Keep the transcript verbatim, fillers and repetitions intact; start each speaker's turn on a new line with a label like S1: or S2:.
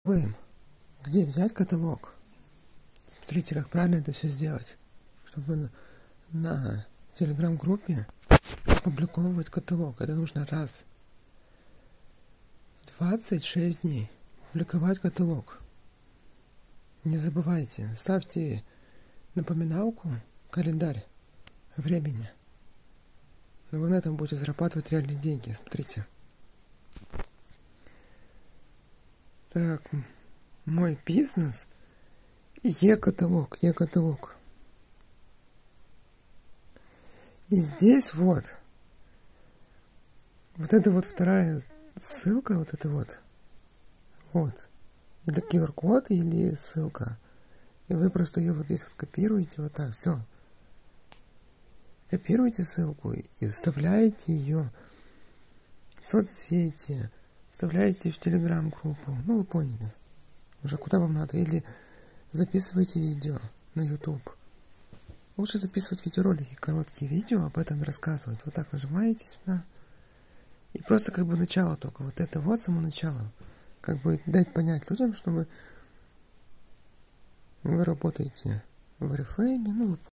S1: Где взять каталог? Смотрите, как правильно это все сделать, чтобы на телеграм-группе опубликовывать каталог. Это нужно раз в двадцать шесть дней публиковать каталог. Не забывайте, ставьте напоминалку, календарь времени. Но вы на этом будете зарабатывать реальные деньги. Смотрите. Так, мой бизнес Е-каталог, Е-каталог. И здесь вот, вот это вот вторая ссылка, вот это вот, вот, или ку ар-код, или ссылка. И вы просто ее вот здесь вот копируете, вот так, все. Копируете ссылку и вставляете ее в соцсети, вставляете в телеграм-группу, ну вы поняли, уже куда вам надо, или записывайте видео на ютуб. Лучше записывать видеоролики, короткие видео, об этом рассказывать. Вот так нажимаете сюда. И просто как бы начало только. Вот это вот само начало. Как бы дать понять людям, что вы, вы работаете в Oriflame, ну,